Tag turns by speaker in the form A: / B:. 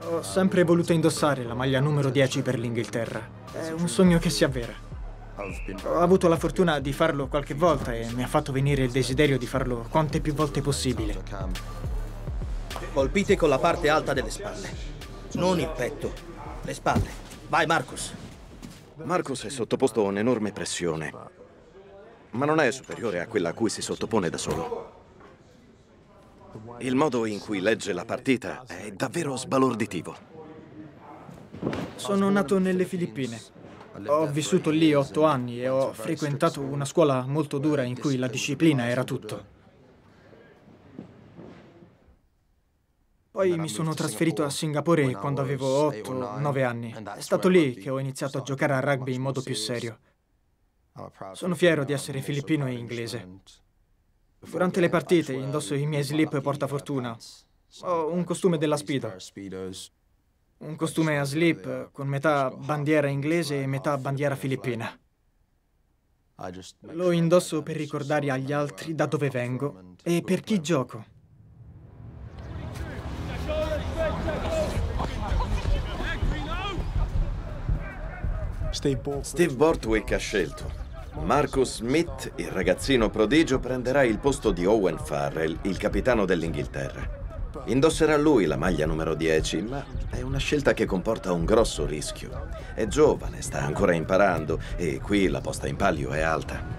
A: Ho sempre voluto indossare la maglia numero 10 per l'Inghilterra. È un sogno che si avvera. Ho avuto la fortuna di farlo qualche volta e mi ha fatto venire il desiderio di farlo quante più volte possibile.
B: Colpite con la parte alta delle spalle. Non il petto, le spalle. Vai, Marcus.
C: Marcus è sottoposto a un'enorme pressione, ma non è superiore a quella a cui si sottopone da solo. Il modo in cui legge la partita è davvero sbalorditivo.
A: Sono nato nelle Filippine. Ho vissuto lì 8 anni e ho frequentato una scuola molto dura in cui la disciplina era tutto. Poi mi sono trasferito a Singapore quando avevo 8-9 anni. È stato lì che ho iniziato a giocare a rugby in modo più serio. Sono fiero di essere filippino e inglese. Durante le partite indosso i miei slip portafortuna. Ho un costume della Speedo. Un costume a slip con metà bandiera inglese e metà bandiera filippina. Lo indosso per ricordare agli altri da dove vengo e per chi gioco.
C: Steve Borthwick ha scelto. Marcus Smith, il ragazzino prodigio, prenderà il posto di Owen Farrell, il capitano dell'Inghilterra. Indosserà lui la maglia numero 10, ma è una scelta che comporta un grosso rischio. È giovane, sta ancora imparando e qui la posta in palio è alta.